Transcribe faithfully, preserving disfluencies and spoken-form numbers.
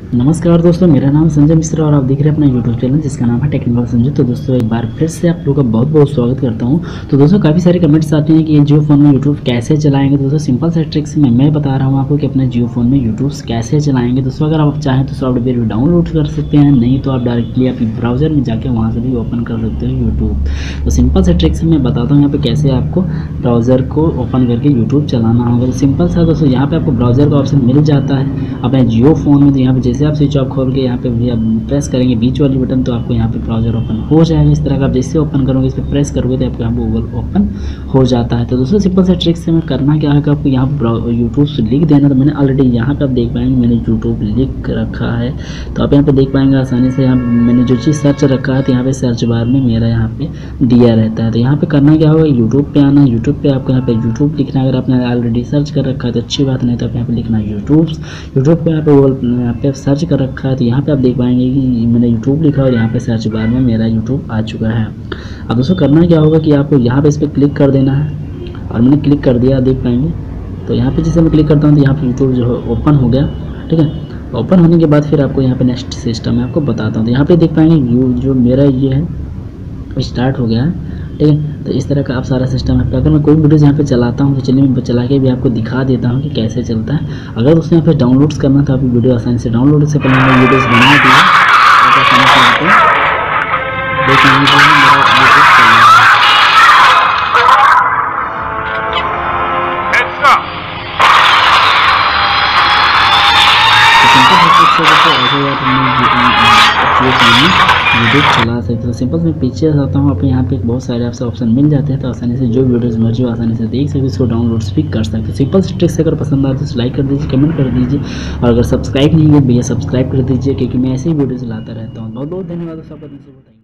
नमस्कार दोस्तों, मेरा नाम संजय मिश्रा और आप देख रहे हैं अपना यूट्यूब चैनल जिसका नाम है टेक्निकल संजय। तो दोस्तों एक बार फिर से आप लोगों का बहुत बहुत स्वागत करता हूं। तो दोस्तों काफ़ी सारे कमेंट्स आते हैं कि ये जियो फोन में यूट्यूब कैसे चलाएंगे। दोस्तों सिंपल से ट्रिक्स में मैं बता रहा हूं आपको कि अपने जियो फोन में यूट्यूब कैसे चलाएंगे। दोस्तों अगर आप चाहें तो सॉफ्टवेयर भी डाउनलोड कर सकते हैं, नहीं तो आप डायरेक्टली अपने ब्राउजर में जाकर वहाँ से भी ओपन कर सकते हो यूट्यूब। तो सिंपल से ट्रिक्स मैं बताता हूँ यहाँ पर कैसे आपको ब्राउज़र को ओपन करके यूट्यूब चलाना होगा। तो सिंपल सा दोस्तों यहाँ पर आपको ब्राउज़र का ऑप्शन मिल जाता है अपने जियो फोन में। तो यहाँ पर जैसे आप स्विच ऑफ खोल के यहाँ पे भी आप प्रेस करेंगे बीच वाली बटन, तो आपको यहाँ पे ब्राउज़र ओपन हो जाएगा। इस तरह का आप जैसे ओपन करोगे, इस पर प्रेस करोगे तो आपको यहाँ पे गूगल ओपन हो जाता है। तो दोस्तों सिंपल से ट्रिक से मैं करना क्या है कि आपको यहाँ पर यूट्यूब से लिख देना। तो मैंने ऑलरेडी यहाँ पे आप देख पाएंगे मैंने यूट्यूब लिख रखा है। तो आप यहाँ पे देख पाएंगे आसानी से। यहाँ मैंने जो चीज़ सर्च रखा है तो यहाँ पे सर्च बार में मेरा यहाँ पे दिया रहता है। तो यहाँ पे करना क्या होगा, यूट्यूब पे आना। यूट्यूब पे आपको यहाँ पे यूट्यूब लिखना। अगर आपने ऑलरेडी सर्च कर रखा है तो अच्छी बात, नहीं तो आप यहाँ पे लिखना यूट्यूब। यूट्यूब पे यहाँ पे गूगल यहाँ पे सर्च कर रखा है तो यहाँ पे आप देख पाएंगे कि मैंने यूट्यूब लिखा और यहाँ पे सर्च बार में मेरा यूट्यूब आ चुका है। अब दोस्तों करना क्या होगा कि आपको यहाँ पे इस पर क्लिक कर देना है और मैंने क्लिक कर दिया, देख पाएंगे। तो यहाँ पे जैसे मैं क्लिक करता हूँ तो यहाँ पे यूट्यूब जो है ओपन हो गया। ठीक है, ओपन होने के बाद फिर आपको यहाँ पे नेक्स्ट सिस्टम मैं आपको बताता हूँ। तो यहाँ पे देख पाएंगे जो मेरा ये है स्टार्ट हो गया है। ठीक है, तो इस तरह का आप सारा सिस्टम है। अगर मैं कोई वीडियोज़ यहाँ पे चलाता हूँ तो चलिए मैं चला के भी आपको दिखा देता हूँ कि कैसे चलता है। अगर दोस्तों यहाँ पे डाउनलोड्स करना था, आप वीडियो आसानी से डाउनलोड से पहले मैंने वीडियोज़ बना दी है। आप आसानी से यहाँ पे देख पाएंगे कि मेरा यूट्यूब चल रहा है। यूट्यूब चला सकते हो। सिंपल मैं पीछे आता हूँ, आप यहाँ पे बहुत सारे आपसे ऑप्शन मिल जाते हैं। तो आसानी से जो वीडियोस मर्जी आसानी से देख सकते हो, इसको डाउनलोड्स भी कर सकते हो। सिंपल से ट्रिक्स अगर पसंद आए तो लाइक कर दीजिए, कमेंट कर दीजिए, और अगर सब्सक्राइब नहीं है भैया सब्सक्राइब कर दीजिए, क्योंकि मैं ऐसे ही वीडियोस लाता रहता हूँ। बहुत बहुत धन्यवाद सबका।